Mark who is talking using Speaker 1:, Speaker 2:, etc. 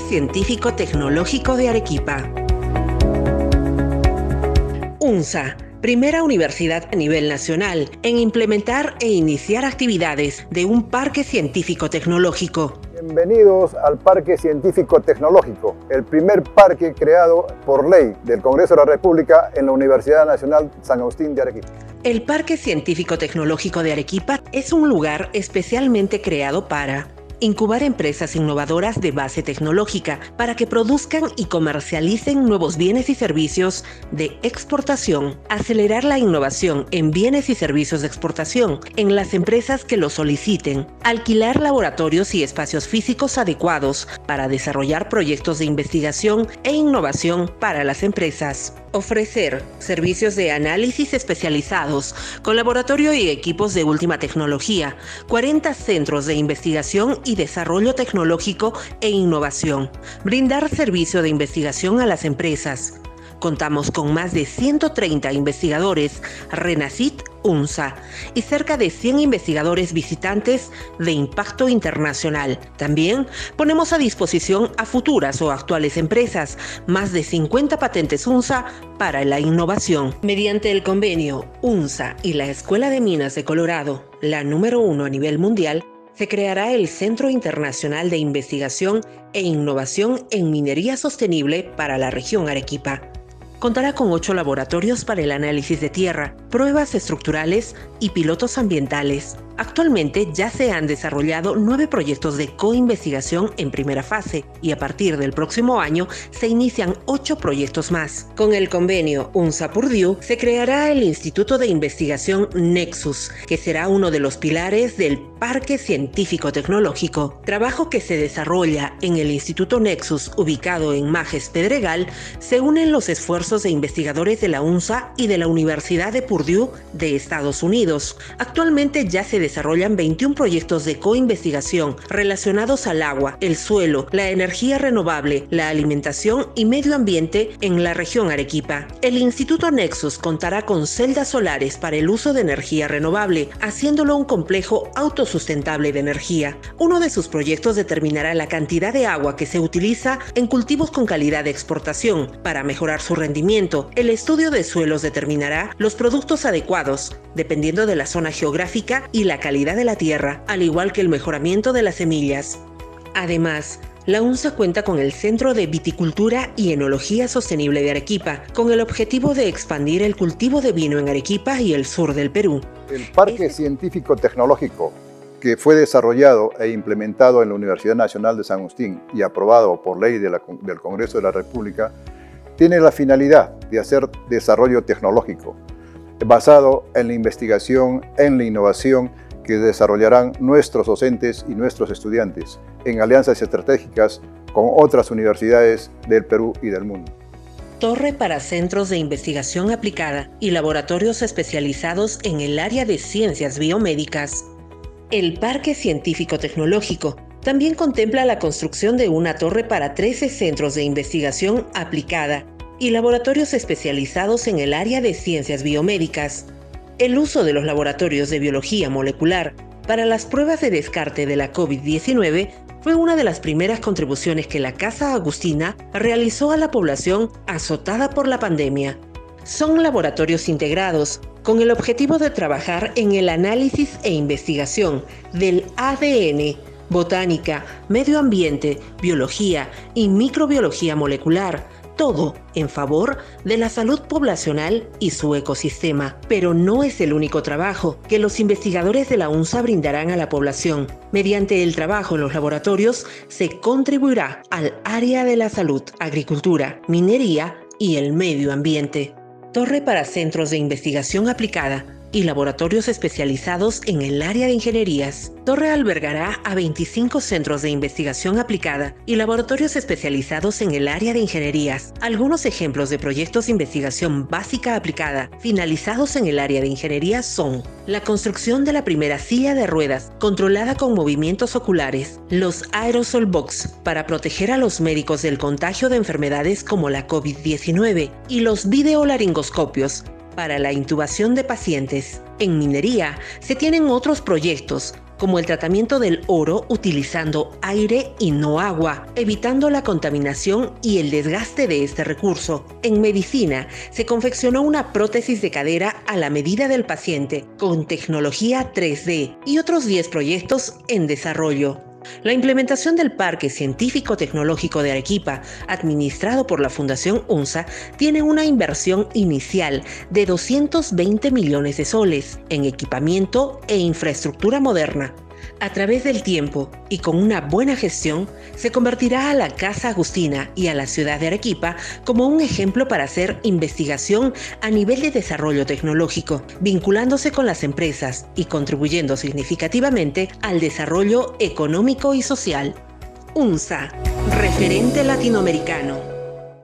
Speaker 1: Científico Tecnológico de Arequipa. UNSA, primera universidad a nivel nacional en implementar e iniciar actividades de un parque científico-tecnológico.
Speaker 2: Bienvenidos al Parque Científico Tecnológico, el primer parque creado por ley del Congreso de la República en la Universidad Nacional San Agustín de Arequipa.
Speaker 1: El Parque Científico Tecnológico de Arequipa es un lugar especialmente creado para incubar empresas innovadoras de base tecnológica para que produzcan y comercialicen nuevos bienes y servicios de exportación, acelerar la innovación en bienes y servicios de exportación en las empresas que lo soliciten, alquilar laboratorios y espacios físicos adecuados para desarrollar proyectos de investigación e innovación para las empresas. Ofrecer servicios de análisis especializados con laboratorio y equipos de última tecnología, 40 centros de investigación y desarrollo tecnológico e innovación. Brindar servicio de investigación a las empresas. Contamos con más de 130 investigadores RENACYT UNSA y cerca de 100 investigadores visitantes de impacto internacional. También ponemos a disposición a futuras o actuales empresas más de 50 patentes UNSA para la innovación. Mediante el convenio UNSA y la Escuela de Minas de Colorado, la número 1 a nivel mundial, se creará el Centro Internacional de Investigación e Innovación en Minería Sostenible para la región Arequipa. Contará con 8 laboratorios para el análisis de tierra, pruebas estructurales y pilotos ambientales. Actualmente ya se han desarrollado 9 proyectos de coinvestigación en primera fase y a partir del próximo año se inician 8 proyectos más. Con el convenio UNSA-Purdue se creará el Instituto de Investigación Nexus, que será uno de los pilares del Parque Científico Tecnológico. Trabajo que se desarrolla en el Instituto Nexus, ubicado en Majes Pedregal, se unen los esfuerzos de investigadores de la UNSA y de la Universidad de Purdue de Estados Unidos. Actualmente ya se desarrollan 21 proyectos de coinvestigación relacionados al agua, el suelo, la energía renovable, la alimentación y medio ambiente en la región Arequipa. El Instituto Nexus contará con celdas solares para el uso de energía renovable, haciéndolo un complejo autosustentable de energía. Uno de sus proyectos determinará la cantidad de agua que se utiliza en cultivos con calidad de exportación para mejorar su rendimiento. El estudio de suelos determinará los productos adecuados, dependiendo de la zona geográfica y la calidad de la tierra, al igual que el mejoramiento de las semillas. Además, la UNSA cuenta con el Centro de Viticultura y Enología Sostenible de Arequipa, con el objetivo de expandir el cultivo de vino en Arequipa y el sur del Perú.
Speaker 2: El Parque Científico Tecnológico, que fue desarrollado e implementado en la Universidad Nacional de San Agustín y aprobado por ley del Congreso de la República, tiene la finalidad de hacer desarrollo tecnológico, basado en la investigación, en la innovación que desarrollarán nuestros docentes y nuestros estudiantes en alianzas estratégicas con otras universidades del Perú y del mundo.
Speaker 1: Torre para centros de investigación aplicada y laboratorios especializados en el área de ciencias biomédicas. El Parque Científico Tecnológico también contempla la construcción de una torre para 13 centros de investigación aplicada y laboratorios especializados en el área de ciencias biomédicas. El uso de los laboratorios de biología molecular para las pruebas de descarte de la COVID-19 fue una de las primeras contribuciones que la Casa Agustina realizó a la población azotada por la pandemia. Son laboratorios integrados con el objetivo de trabajar en el análisis e investigación del ADN, botánica, medio ambiente, biología y microbiología molecular, todo en favor de la salud poblacional y su ecosistema. Pero no es el único trabajo que los investigadores de la UNSA brindarán a la población. Mediante el trabajo en los laboratorios se contribuirá al área de la salud, agricultura, minería y el medio ambiente. Torre para centros de investigación aplicada y laboratorios especializados en el área de ingenierías. Torre albergará a 25 centros de investigación aplicada y laboratorios especializados en el área de ingenierías. Algunos ejemplos de proyectos de investigación básica aplicada finalizados en el área de ingeniería son la construcción de la primera silla de ruedas controlada con movimientos oculares, los aerosol box para proteger a los médicos del contagio de enfermedades como la COVID-19 y los videolaringoscopios para la intubación de pacientes. En minería se tienen otros proyectos como el tratamiento del oro utilizando aire y no agua, evitando la contaminación y el desgaste de este recurso. En medicina, se confeccionó una prótesis de cadera a la medida del paciente con tecnología 3D y otros 10 proyectos en desarrollo. La implementación del Parque Científico-Tecnológico de Arequipa, administrado por la Fundación UNSA, tiene una inversión inicial de 220 millones de soles en equipamiento e infraestructura moderna. A través del tiempo y con una buena gestión, se convertirá a la Casa Agustina y a la ciudad de Arequipa como un ejemplo para hacer investigación a nivel de desarrollo tecnológico, vinculándose con las empresas y contribuyendo significativamente al desarrollo económico y social. UNSA, referente latinoamericano.